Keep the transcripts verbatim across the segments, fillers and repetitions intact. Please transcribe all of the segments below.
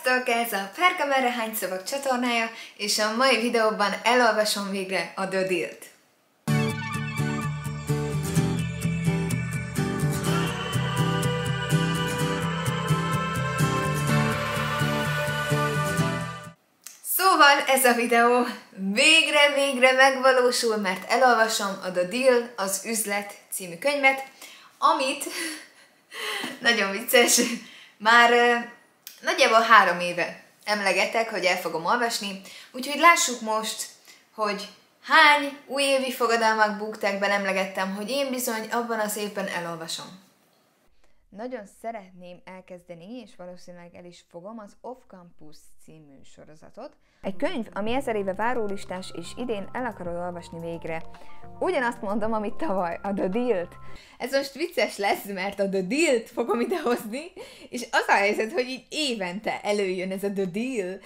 Sziasztok! Ez a Ferka Merre Hány Szavak csatornája, és a mai videóban elolvasom végre a The Deal-t. Szóval ez a videó végre-végre megvalósul, mert elolvasom a The Deal, az üzlet című könyvet, amit nagyon vicces, már nagyjából három éve emlegetek, hogy el fogom olvasni, úgyhogy lássuk most, hogy hány újévi fogadalmak bukták be, emlegettem, hogy én bizony abban az évben elolvasom. Nagyon szeretném elkezdeni, és valószínűleg el is fogom, az Off Campus című sorozatot. Egy könyv, ami ezer éve várólistás, és idén el akarod olvasni végre. Ugyanazt mondom, amit tavaly, a The Deal-t. Ez most vicces lesz, mert a The Deal-t fogom idehozni, és az a helyzet, hogy így évente előjön ez a The Deal.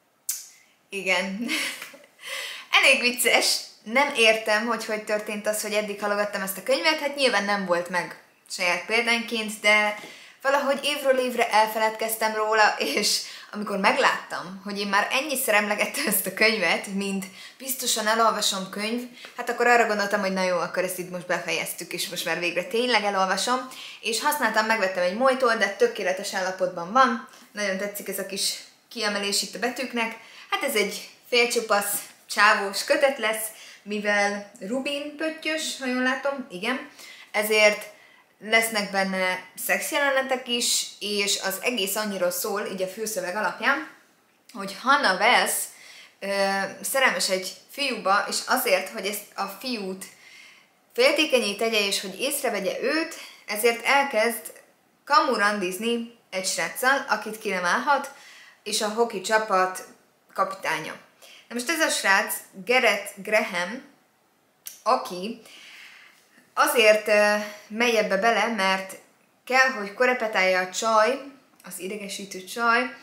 Igen. Elég vicces. Nem értem, hogy hogy történt az, hogy eddig halogattam ezt a könyvet, hát nyilván nem volt meg saját példányként, de valahogy évről évre elfeledkeztem róla, és amikor megláttam, hogy én már ennyiszer emlegettem ezt a könyvet, mint biztosan elolvasom könyv, hát akkor arra gondoltam, hogy na jó, akkor ezt itt most befejeztük, és most már végre tényleg elolvasom, és használtam, megvettem egy Molytól, de tökéletes állapotban van, nagyon tetszik ez a kis kiemelés itt a betűknek, hát ez egy félcsupasz, csávós kötet lesz, mivel rubin pöttyös, ha jól látom, igen, ezért lesznek benne szexjelenetek is, és az egész annyira szól, így a főszöveg alapján, hogy Hannah Wells ö, szerelmes egy fiúba, és azért, hogy ezt a fiút féltékenyé tegye, és hogy észrevegye őt, ezért elkezd kamurandizni egy sráccal, akit ki nem állhat, és a hoki csapat kapitánya. Na most ez a srác Garrett Graham, aki azért uh, megy ebbe bele, mert kell, hogy korepetálja a csaj, az idegesítő csaj,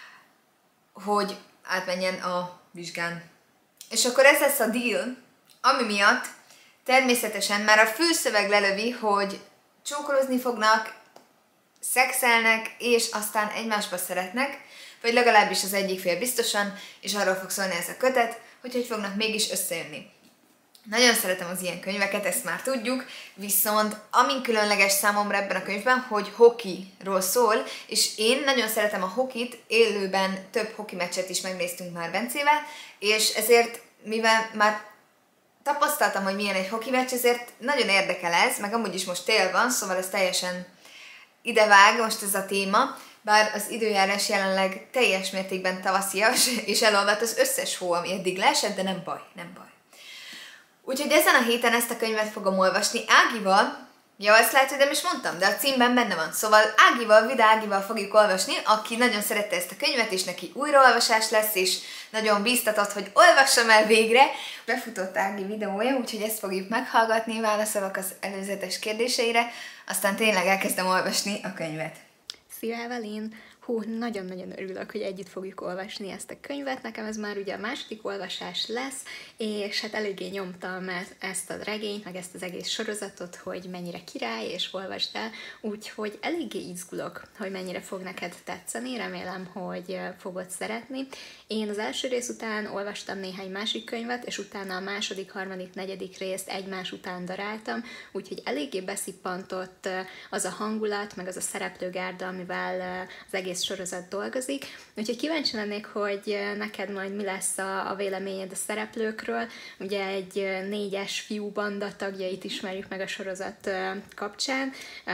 hogy átmenjen a vizsgán. És akkor ez lesz a deal, ami miatt természetesen már a főszöveg lelövi, hogy csókolózni fognak, szexelnek, és aztán egymásba szeretnek, vagy legalábbis az egyik fél biztosan, és arról fog szólni ez a kötet, hogy hogy fognak mégis összejönni. Nagyon szeretem az ilyen könyveket, ezt már tudjuk, viszont amin különleges számomra ebben a könyvben, hogy hokiról szól, és én nagyon szeretem a hokit, élőben több hoki meccset is megnéztünk már Bencével, és ezért, mivel már tapasztaltam, hogy milyen egy hoki meccs, ezért nagyon érdekel ez, meg amúgy is most tél van, szóval ez teljesen idevág most ez a téma, bár az időjárás jelenleg teljes mértékben tavaszias, és elolvadt az összes hó, ami eddig leesett, de nem baj, nem baj. Úgyhogy ezen a héten ezt a könyvet fogom olvasni Ágival, ja, ezt lehet, hogy nem is mondtam, de a címben benne van. Szóval Ágival, Vida Ágival fogjuk olvasni, aki nagyon szerette ezt a könyvet, és neki újraolvasás lesz, és nagyon bíztatott, hogy olvassam el végre. Befutott Ági videója, úgyhogy ezt fogjuk meghallgatni, válaszolok az előzetes kérdéseire, aztán tényleg elkezdem olvasni a könyvet. Szia, Evelyn! Hú, nagyon-nagyon örülök, hogy együtt fogjuk olvasni ezt a könyvet. Nekem ez már ugye a második olvasás lesz, és hát eléggé nyomtam ezt a regényt, meg ezt az egész sorozatot, hogy mennyire király, és olvasd el, úgyhogy eléggé izgulok, hogy mennyire fog neked tetszeni, remélem, hogy fogod szeretni. Én az első rész után olvastam néhány másik könyvet, és utána a második, harmadik, negyedik részt egymás után daráltam, úgyhogy eléggé beszippantott az a hangulat, meg az a szereplőgárda, amivel az egész sorozat dolgozik. Úgyhogy kíváncsi lennék, hogy neked majd mi lesz a, a véleményed a szereplőkről. Ugye egy négyes fiúbanda tagjait ismerjük meg a sorozat kapcsán,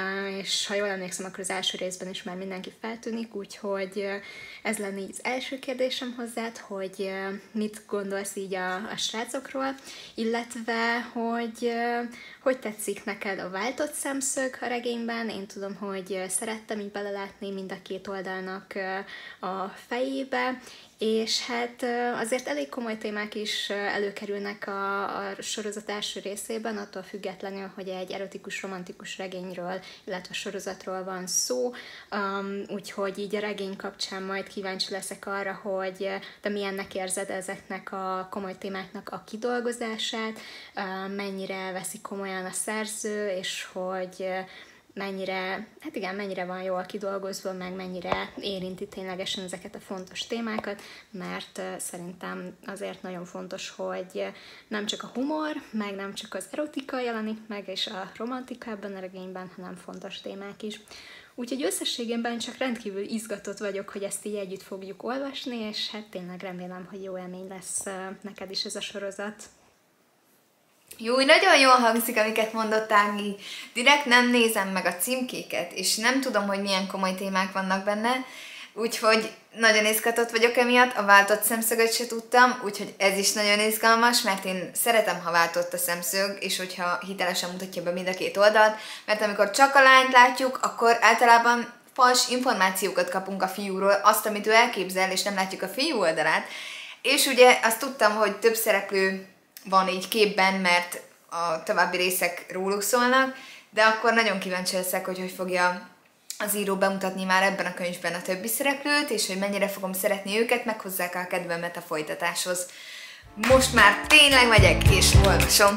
és ha jól emlékszem, akkor az első részben is már mindenki feltűnik, úgyhogy ez lenne az első kérdésem hozzád, hogy mit gondolsz így a, a srácokról, illetve hogy hogy tetszik neked a váltott szemszög a regényben. Én tudom, hogy szerettem így belelátni mind a két oldalnak a fejébe, és hát azért elég komoly témák is előkerülnek a, a sorozat első részében, attól függetlenül, hogy egy erotikus, romantikus regényről, illetve sorozatról van szó, um, úgyhogy így a regény kapcsán majd kíváncsi leszek arra, hogy te milyennek érzed ezeknek a komoly témáknak a kidolgozását, mennyire veszi komolyan a szerző, és hogy mennyire, hát igen, mennyire van jól kidolgozva, meg mennyire érinti ténylegesen ezeket a fontos témákat, mert szerintem azért nagyon fontos, hogy nem csak a humor, meg nem csak az erotika jelenik meg, és a romantika ebben a regényben, hanem fontos témák is. Úgyhogy összességében csak rendkívül izgatott vagyok, hogy ezt így együtt fogjuk olvasni, és hát tényleg remélem, hogy jó élmény lesz neked is ez a sorozat. Jó, nagyon jól hangzik, amiket mondott Ági. Direkt nem nézem meg a címkéket, és nem tudom, hogy milyen komoly témák vannak benne, úgyhogy nagyon izgatott vagyok emiatt, a váltott szemszögöt se tudtam, úgyhogy ez is nagyon izgalmas, mert én szeretem, ha váltott a szemszög, és hogyha hitelesen mutatja be mind a két oldalt, mert amikor csak a lányt látjuk, akkor általában fals információkat kapunk a fiúról, azt, amit ő elképzel, és nem látjuk a fiú oldalát. És ugye azt tudtam, hogy több szereplő van így képben, mert a további részek róluk szólnak, de akkor nagyon kíváncsi leszek, hogy hogy fogja az író bemutatni már ebben a könyvben a többi szereplőt, és hogy mennyire fogom szeretni őket, meg hozzák a kedvemet a folytatáshoz. Most már tényleg megyek és olvasom!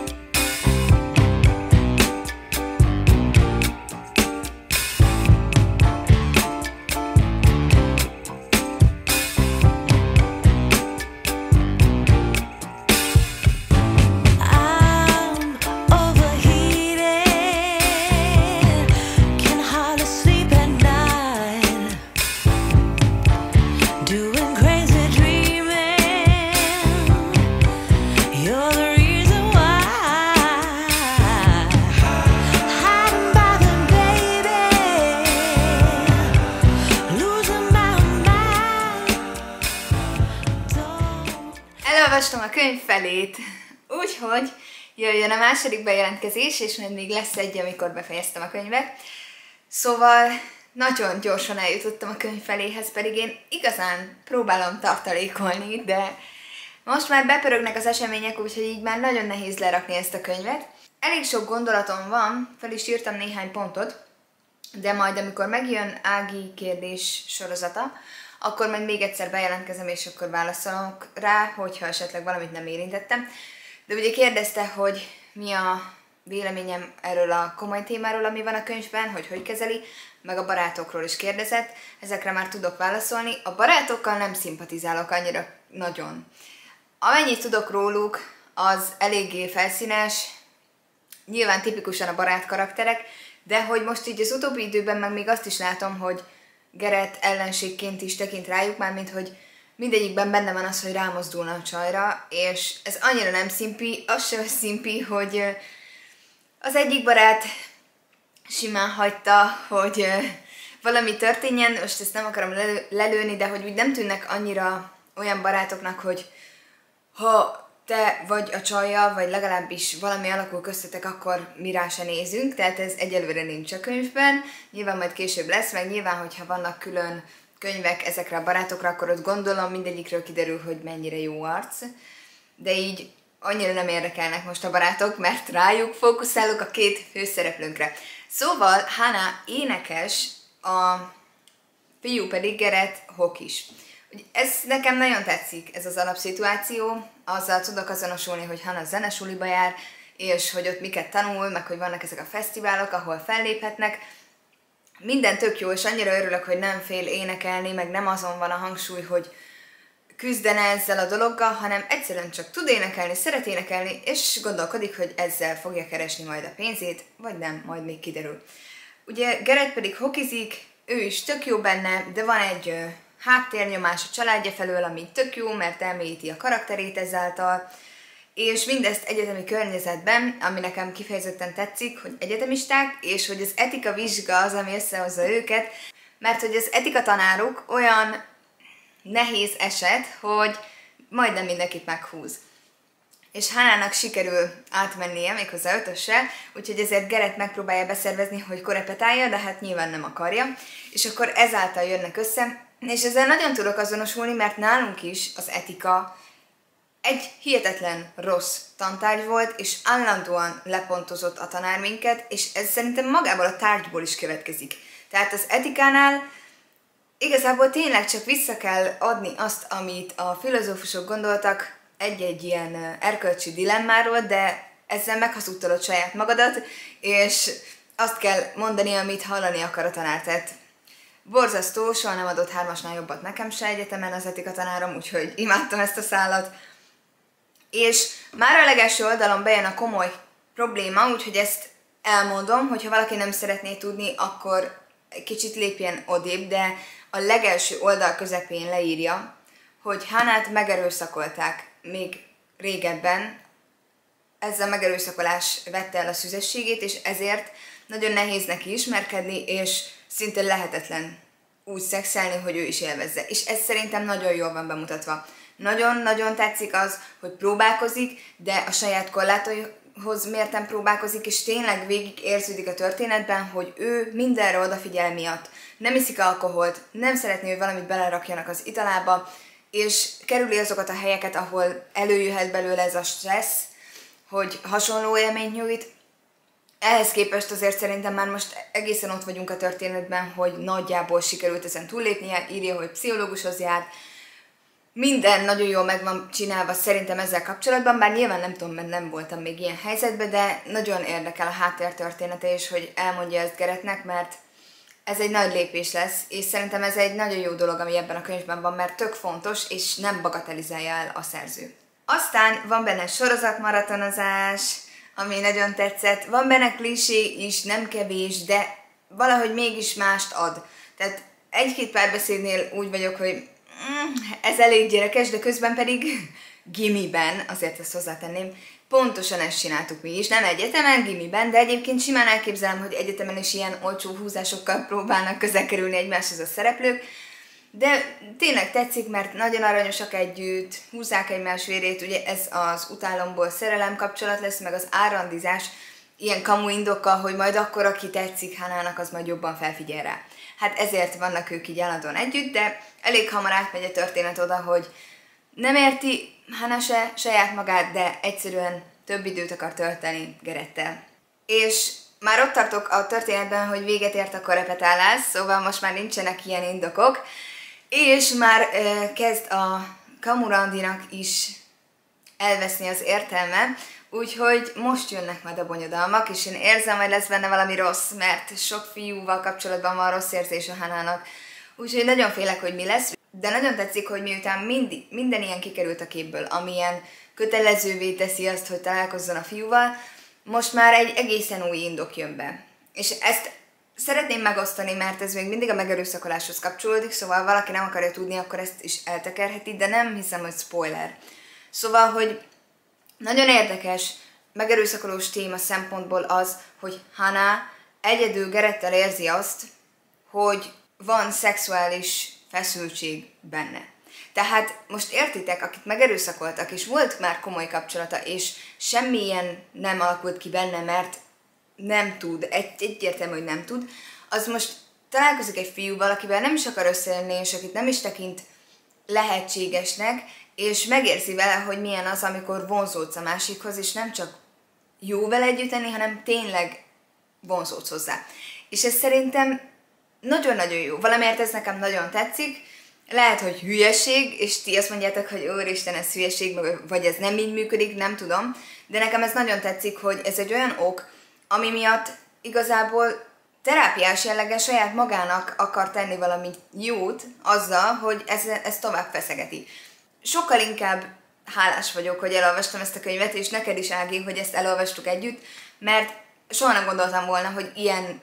Elolvastam a könyv felét, úgyhogy jöjjön a második bejelentkezés, és majd még lesz egy, amikor befejeztem a könyvet. Szóval nagyon gyorsan eljutottam a könyv feléhez, pedig én igazán próbálom tartalékolni, de most már bepörögnek az események, úgyhogy így már nagyon nehéz lerakni ezt a könyvet. Elég sok gondolatom van, fel is írtam néhány pontot, de majd amikor megjön Ági kérdés sorozata, akkor majd még egyszer bejelentkezem, és akkor válaszolok rá, hogyha esetleg valamit nem érintettem. De ugye kérdezte, hogy mi a véleményem erről a komoly témáról, ami van a könyvben, hogy hogy kezeli, meg a barátokról is kérdezett. Ezekre már tudok válaszolni. A barátokkal nem szimpatizálok annyira nagyon. Amennyit tudok róluk, az eléggé felszínes, nyilván tipikusan a barát karakterek, de hogy most így az utóbbi időben meg még azt is látom, hogy Gerett ellenségként is tekint rájuk, mármint hogy mindegyikben benne van az, hogy rámozdulna a csajra, és ez annyira nem szimpi, az sem szimpi, hogy az egyik barát simán hagyta, hogy valami történjen, most ezt nem akarom lelő, lelőni, de hogy úgy nem tűnnek annyira olyan barátoknak, hogy ha te vagy a csajjal, vagy legalábbis valami alakul köztetek, akkor mi rá se nézünk, tehát ez egyelőre nincs a könyvben, nyilván majd később lesz, meg nyilván, hogyha vannak külön könyvek ezekre a barátokra, akkor ott gondolom mindegyikről kiderül, hogy mennyire jó arc, de így annyira nem érdekelnek most a barátok, mert rájuk fókuszálok a két főszereplőnkre. Szóval Hannah énekes, a fiú pedig Gerett hokis. Ez nekem nagyon tetszik, ez az alapszituáció, azzal tudok azonosulni, hogy Hannah zenesuliba jár, és hogy ott miket tanul, meg hogy vannak ezek a fesztiválok, ahol felléphetnek. Minden tök jó, és annyira örülök, hogy nem fél énekelni, meg nem azon van a hangsúly, hogy küzdene ezzel a dologgal, hanem egyszerűen csak tud énekelni, szeret énekelni, és gondolkodik, hogy ezzel fogja keresni majd a pénzét, vagy nem, majd még kiderül. Ugye Gerett pedig hokizik, ő is tök jó benne, de van egy ö, háttérnyomás a családja felől, ami tök jó, mert elmélyíti a karakterét ezáltal, és mindezt egyetemi környezetben, ami nekem kifejezetten tetszik, hogy egyetemisták, és hogy az etika vizsga az, ami összehozza őket, mert hogy az etika tanáruk olyan nehéz eset, hogy majdnem mindenkit meghúz. És Hannahnak sikerül átmennie méghozzá ötössel, úgyhogy ezért Gerett megpróbálja beszervezni, hogy korepetálja, de hát nyilván nem akarja, és akkor ezáltal jönnek össze, és ezzel nagyon tudok azonosulni, mert nálunk is az etika egy hihetetlen rossz tantárgy volt, és állandóan lepontozott a tanár minket, és ez szerintem magából a tárgyból is következik. Tehát az etikánál igazából tényleg csak vissza kell adni azt, amit a filozófusok gondoltak egy-egy ilyen erkölcsi dilemmáról, de ezzel meghazudtolod saját magadat, és azt kell mondani, amit hallani akar a tanár. Tehát borzasztó, soha nem adott hármasnál jobbat nekem se egyetemen az etika tanárom, úgyhogy imádtam ezt a szállat. És már a legelső oldalon bejön a komoly probléma, úgyhogy ezt elmondom, hogyha valaki nem szeretné tudni, akkor kicsit lépjen odébb, de a legelső oldal közepén leírja, hogy Hannát megerőszakolták még régebben, ezzel a megerőszakolás vette el a szüzességét, és ezért nagyon nehéz neki ismerkedni, és szinte lehetetlen úgy szexelni, hogy ő is élvezze. És ez szerintem nagyon jól van bemutatva. Nagyon-nagyon tetszik az, hogy próbálkozik, de a saját korlátaihoz mérten próbálkozik, és tényleg végig érződik a történetben, hogy ő mindenre odafigyel miatt. Nem iszik alkoholt, nem szeretné, hogy valamit belerakjanak az italába, és kerüli azokat a helyeket, ahol előjöhet belőle ez a stressz, hogy hasonló élményt nyújt. Ehhez képest azért szerintem már most egészen ott vagyunk a történetben, hogy nagyjából sikerült ezen túllépnie, írja, hogy pszichológushoz jár. Minden nagyon jól meg van csinálva szerintem ezzel kapcsolatban, bár nyilván nem tudom, mert nem voltam még ilyen helyzetben, de nagyon érdekel a háttértörténete is, hogy elmondja ezt Garrettnek, mert ez egy nagy lépés lesz, és szerintem ez egy nagyon jó dolog, ami ebben a könyvben van, mert tök fontos, és nem bagatelizálja el a szerző. Aztán van benne sorozatmaratonozás, ami nagyon tetszett, van benne klisé is, nem kevés, de valahogy mégis mást ad. Tehát egy-két párbeszédnél úgy vagyok, hogy mm, ez elég gyerekes, de közben pedig gimiben, azért ezt hozzátenném, pontosan ezt csináltuk mi is, nem egyetemen, gimiben, de egyébként simán elképzelem, hogy egyetemen is ilyen olcsó húzásokkal próbálnak közel kerülni egymáshoz a szereplők, de tényleg tetszik, mert nagyon aranyosak együtt, húzzák egymás vérét, ugye ez az utálomból szerelem kapcsolat lesz, meg az árandizás ilyen kamu indokkal, hogy majd akkor, aki tetszik Hannahnak, az majd jobban felfigyel rá. Hát ezért vannak ők így állandóan együtt, de elég hamar átmegy a történet oda, hogy nem érti Hannah se saját magát, de egyszerűen több időt akar tölteni Garrettel. És már ott tartok a történetben, hogy véget ért a korepetálás, szóval most már nincsenek ilyen indokok, és már e, kezd a kamurandinak is elveszni az értelme, úgyhogy most jönnek majd a bonyodalmak, és én érzem, hogy lesz benne valami rossz, mert sok fiúval kapcsolatban van rossz érzés a Hannahnak, úgyhogy nagyon félek, hogy mi lesz, de nagyon tetszik, hogy miután mindig, minden ilyen kikerült a képből, amilyen kötelezővé teszi azt, hogy találkozzon a fiúval, most már egy egészen új indok jön be. És ezt szeretném megosztani, mert ez még mindig a megerőszakoláshoz kapcsolódik, szóval valaki nem akarja tudni, akkor ezt is eltekerheti, de nem hiszem, hogy spoiler. Szóval, hogy nagyon érdekes, megerőszakolós téma szempontból az, hogy Hannah egyedül Garrettel érzi azt, hogy van szexuális feszültség benne. Tehát most értitek, akit megerőszakoltak, és volt már komoly kapcsolata, és semmilyen nem alakult ki benne, mert nem tud, egy, egyértelmű, hogy nem tud, az most találkozik egy fiúval, akivel nem is akar összejönni, és akit nem is tekint lehetségesnek, és megérzi vele, hogy milyen az, amikor vonzódsz a másikhoz, és nem csak jó vele együtt lenni, hanem tényleg vonzódsz hozzá. És ez szerintem nagyon-nagyon jó. Valamiért ez nekem nagyon tetszik. Lehet, hogy hülyeség, és ti azt mondjátok, hogy úristen, ez hülyeség, vagy ez nem így működik, nem tudom. De nekem ez nagyon tetszik, hogy ez egy olyan ok, ami miatt igazából terápiás jellegen saját magának akar tenni valami jót azzal, hogy ez, ez tovább feszegeti. Sokkal inkább hálás vagyok, hogy elolvastam ezt a könyvet, és neked is, Ági, hogy ezt elolvastuk együtt, mert soha nem gondoltam volna, hogy ilyen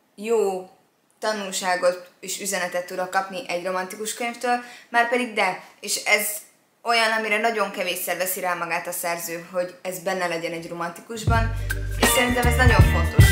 jó tanulságot és üzenetet tudok kapni egy romantikus könyvtől, már pedig de, és ez olyan, amire nagyon kevésszer veszi rá magát a szerző, hogy ez benne legyen egy romantikusban, és szerintem ez nagyon fontos.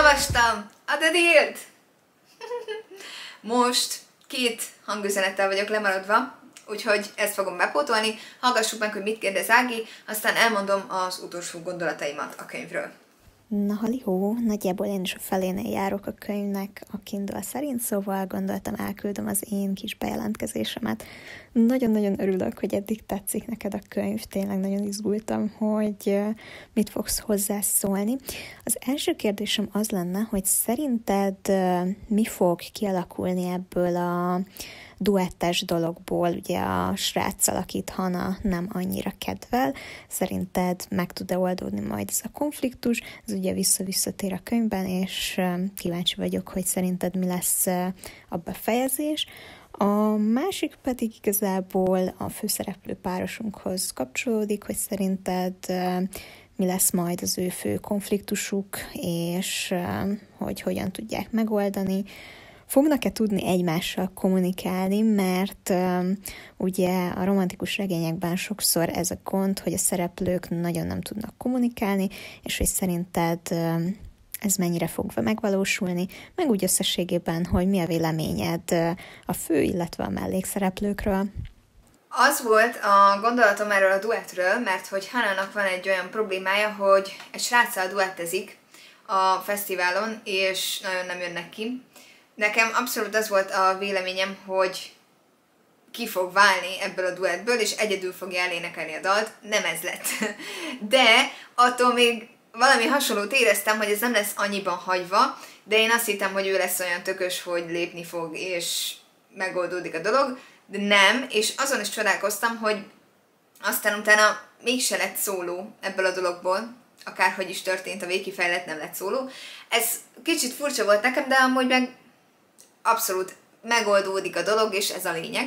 Elolvastam a The Dealt! Most két hangüzenettel vagyok lemaradva, úgyhogy ezt fogom bepótolni. Hallgassuk meg, hogy mit kérdez Ági, aztán elmondom az utolsó gondolataimat a könyvről. Na halihó, nagyjából én is a felénél járok a könyvnek a Kindle szerint, szóval gondoltam elküldöm az én kis bejelentkezésemet. Nagyon-nagyon örülök, hogy eddig tetszik neked a könyv, tényleg nagyon izgultam, hogy mit fogsz hozzászólni. Az első kérdésem az lenne, hogy szerinted mi fog kialakulni ebből a duettes dologból, ugye a sráccal, akit Hana nem annyira kedvel. Szerinted meg tud-e oldódni majd ez a konfliktus? Ez ugye vissza-visszatér a könyvben, és kíváncsi vagyok, hogy szerinted mi lesz a befejezés. A másik pedig igazából a főszereplő párosunkhoz kapcsolódik, hogy szerinted mi lesz majd az ő fő konfliktusuk, és hogy hogyan tudják megoldani. Fognak-e tudni egymással kommunikálni, mert um, ugye a romantikus regényekben sokszor ez a gond, hogy a szereplők nagyon nem tudnak kommunikálni, és hogy szerinted um, ez mennyire fog megvalósulni, meg úgy összességében, hogy mi a véleményed uh, a fő, illetve a mellékszereplőkről. Az volt a gondolatom erről a duettről, mert hogy Hannahnak van egy olyan problémája, hogy egy sráccal duettezik a fesztiválon, és nagyon nem jönnek ki. Nekem abszolút az volt a véleményem, hogy ki fog válni ebből a duettből, és egyedül fogja elénekelni a dalt. Nem ez lett. De attól még valami hasonlót éreztem, hogy ez nem lesz annyiban hagyva, de én azt hittem, hogy ő lesz olyan tökös, hogy lépni fog, és megoldódik a dolog, de nem, és azon is csodálkoztam, hogy aztán utána mégse lett szóló ebből a dologból, akárhogy is történt, a végkifejlet nem lett szóló. Ez kicsit furcsa volt nekem, de amúgy meg abszolút megoldódik a dolog, és ez a lényeg.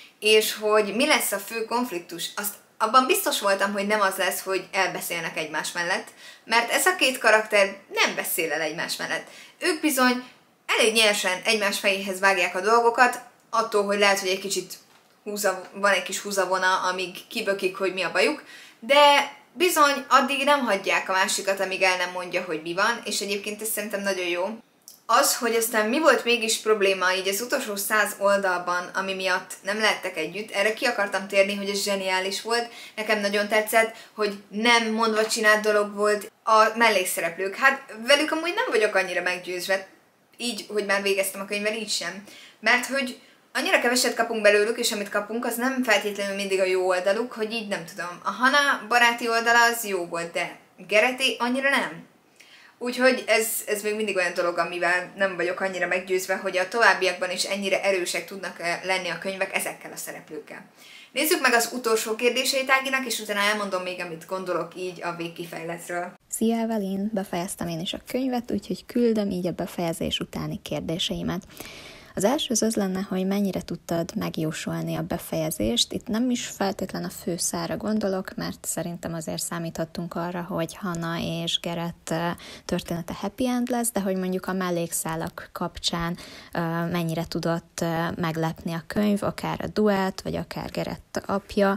És hogy mi lesz a fő konfliktus, azt abban biztos voltam, hogy nem az lesz, hogy elbeszélnek egymás mellett, mert ez a két karakter nem beszél el egymás mellett. Ők bizony elég nyersen egymás fejéhez vágják a dolgokat, attól, hogy lehet, hogy egy kicsit húza, van egy kis húzavona, amíg kibökik, hogy mi a bajuk, de bizony addig nem hagyják a másikat, amíg el nem mondja, hogy mi van, és egyébként ez szerintem nagyon jó. Az, hogy aztán mi volt mégis probléma így az utolsó száz oldalban, ami miatt nem lehettek együtt, erre ki akartam térni, hogy ez zseniális volt, nekem nagyon tetszett, hogy nem mondva csinált dolog volt a mellékszereplők. Hát velük amúgy nem vagyok annyira meggyőzve, így, hogy már végeztem a könyvvel, így sem. Mert hogy annyira keveset kapunk belőlük, és amit kapunk, az nem feltétlenül mindig a jó oldaluk, hogy így nem tudom. A Hannah baráti oldala az jó volt, de Garretté annyira nem. Úgyhogy ez, ez még mindig olyan dolog, amivel nem vagyok annyira meggyőzve, hogy a továbbiakban is ennyire erősek tudnak lenni a könyvek ezekkel a szereplőkkel. Nézzük meg az utolsó kérdéseit Áginak, és utána elmondom még, amit gondolok így a végkifejletről. Szia Evelyn, befejeztem én is a könyvet, úgyhogy küldöm így a befejezés utáni kérdéseimet. Az első az az lenne, hogy mennyire tudtad megjósolni a befejezést. Itt nem is feltétlen a főszára gondolok, mert szerintem azért számíthattunk arra, hogy Hannah és Garrett története happy end lesz, de hogy mondjuk a mellékszálak kapcsán mennyire tudott meglepni a könyv, akár a duett, vagy akár Garrett apja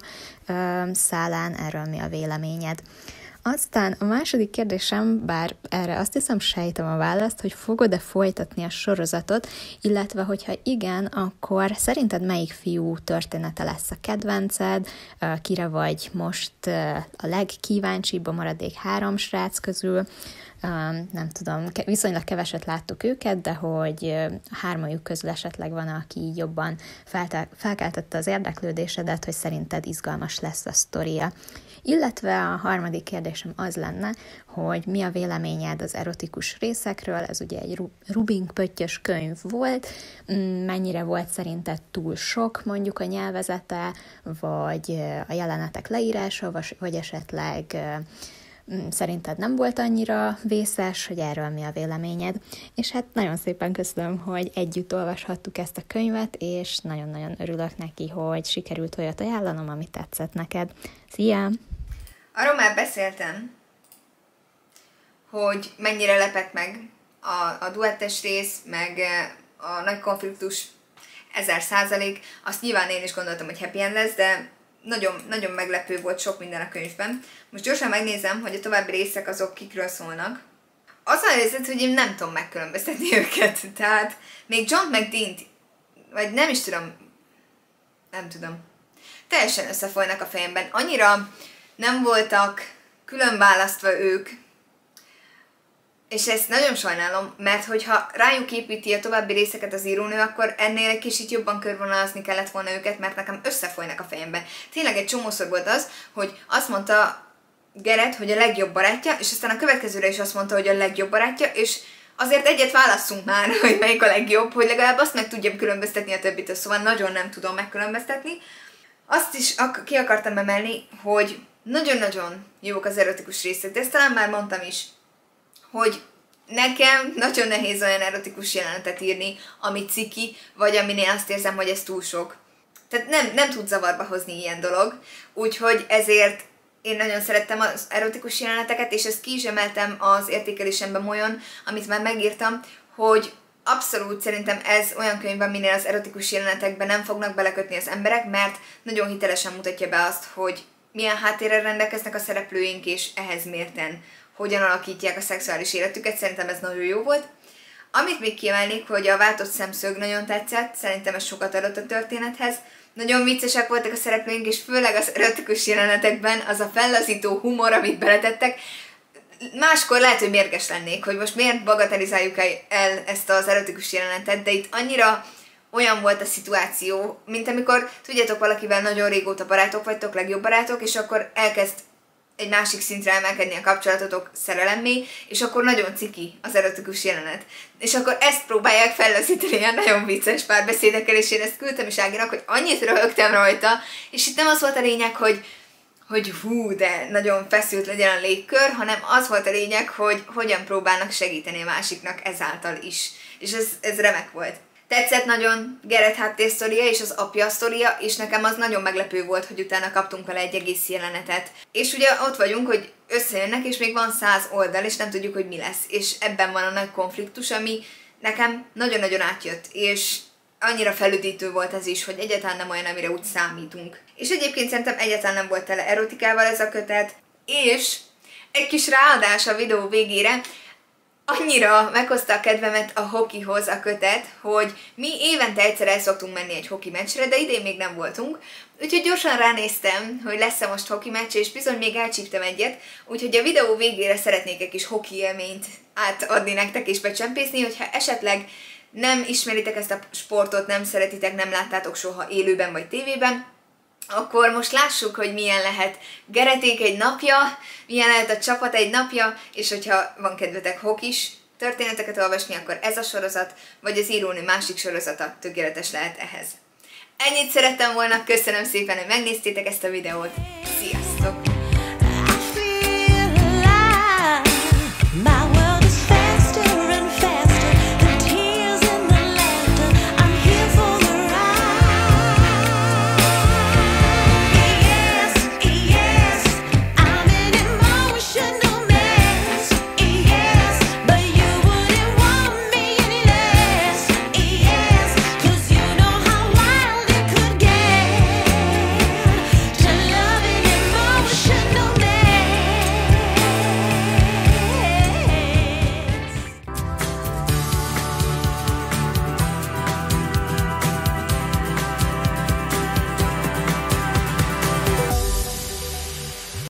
szálán, erről mi a véleményed. Aztán a második kérdésem, bár erre azt hiszem sejtem a választ, hogy fogod-e folytatni a sorozatot, illetve hogyha igen, akkor szerinted melyik fiú története lesz a kedvenced, kire vagy most a legkíváncsibb a maradék három srác közül, nem tudom, viszonylag keveset láttuk őket, de hogy a hármajuk közül esetleg van, aki így jobban felkeltette az érdeklődésedet, hogy szerinted izgalmas lesz a sztoria. Illetve a harmadik kérdésem az lenne, hogy mi a véleményed az erotikus részekről, ez ugye egy Rubin pöttyös könyv volt, mennyire volt szerinted túl sok mondjuk a nyelvezete, vagy a jelenetek leírása, vagy esetleg szerinted nem volt annyira vészes, hogy erről mi a véleményed. És hát nagyon szépen köszönöm, hogy együtt olvashattuk ezt a könyvet, és nagyon-nagyon örülök neki, hogy sikerült olyat ajánlanom, ami tetszett neked. Szia! Arról már beszéltem, hogy mennyire lepett meg a, a duettes rész, meg a nagy konfliktus ezer százalék. Azt nyilván én is gondoltam, hogy happy end lesz, de nagyon, nagyon meglepő volt sok minden a könyvben. Most gyorsan megnézem, hogy a további részek azok kikről szólnak. az a helyzet, hogy én nem tudom megkülönböztetni őket. Tehát még John meg Dean-t, vagy nem is tudom, nem tudom, teljesen összefolynak a fejemben. Annyira nem voltak külön választva ők, és ezt nagyon sajnálom, mert hogyha rájuk építi a további részeket az írónő, akkor ennél egy kicsit jobban körvonalazni kellett volna őket, mert nekem összefolynak a fejemben. Tényleg egy csomószor volt az, hogy azt mondta Garrett, hogy a legjobb barátja, és aztán a következőre is azt mondta, hogy a legjobb barátja, és azért egyet válasszunk már, hogy melyik a legjobb, hogy legalább azt meg tudjam különböztetni a többitől, szóval nagyon nem tudom megkülönböztetni. Azt is ki akartam emelni, hogy nagyon-nagyon jók az erotikus részek, de ezt talán már mondtam is, hogy nekem nagyon nehéz olyan erotikus jelenetet írni, ami ciki, vagy aminél azt érzem, hogy ez túl sok. Tehát nem, nem tud zavarba hozni ilyen dolog, úgyhogy ezért én nagyon szerettem az erotikus jeleneteket, és ezt ki is emeltem az értékelésemben olyan, amit már megírtam, hogy abszolút szerintem ez olyan könyv, aminél az erotikus jelenetekben nem fognak belekötni az emberek, mert nagyon hitelesen mutatja be azt, hogy milyen háttérrel rendelkeznek a szereplőink, és ehhez mérten hogyan alakítják a szexuális életüket, szerintem ez nagyon jó volt. Amit még kiemelnék, hogy a váltott szemszög nagyon tetszett, szerintem ez sokat adott a történethez. Nagyon viccesek voltak a szereplőink, és főleg az erotikus jelenetekben az a fellazító humor, amit beletettek. Máskor lehet, hogy mérges lennék, hogy most miért bagatelizáljuk el ezt az erotikus jelenetet, de itt annyira olyan volt a szituáció, mint amikor, tudjátok, valakivel nagyon régóta barátok vagytok, legjobb barátok, és akkor elkezd egy másik szintre emelkedni a kapcsolatotok szerelemmé, és akkor nagyon ciki az erotikus jelenet. És akkor ezt próbálják fellazítani ilyen nagyon vicces párbeszédekkel, és én ezt küldtem is Áginak, hogy annyit röhögtem rajta, és itt nem az volt a lényeg, hogy, hogy hú, de nagyon feszült legyen a légkör, hanem az volt a lényeg, hogy hogyan próbálnak segíteni a másiknak ezáltal is. És ez, ez remek volt. Tetszett nagyon Garrett háttérsztoria és az apja sztoria, és nekem az nagyon meglepő volt, hogy utána kaptunk vele egy egész jelenetet. És ugye ott vagyunk, hogy összejönnek, és még van száz oldal, és nem tudjuk, hogy mi lesz. És ebben van a nagy konfliktus, ami nekem nagyon-nagyon átjött, és annyira felüdítő volt ez is, hogy egyáltalán nem olyan, amire úgy számítunk. És egyébként szerintem egyáltalán nem volt tele erotikával ez a kötet, és egy kis ráadás a videó végére, annyira meghozta a kedvemet a hokihoz a kötet, hogy mi évente egyszer el szoktunk menni egy hoki meccsre, de idén még nem voltunk, úgyhogy gyorsan ránéztem, hogy lesz-e most hoki meccs, és bizony még elcsíptem egyet, úgyhogy a videó végére szeretnék egy kis hoki élményt átadni nektek és becsempészni, hogyha esetleg nem ismeritek ezt a sportot, nem szeretitek, nem láttátok soha élőben vagy tévében, akkor most lássuk, hogy milyen lehet Garrették egy napja, milyen lehet a csapat egy napja, és hogyha van kedvetek hokis történeteket olvasni, akkor ez a sorozat, vagy az írónő másik sorozata tökéletes lehet ehhez. Ennyit szerettem volna, köszönöm szépen, hogy megnéztétek ezt a videót.